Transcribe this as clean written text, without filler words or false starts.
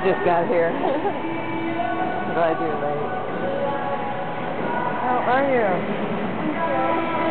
just got here. I'm glad you're late. How are you? I'm good.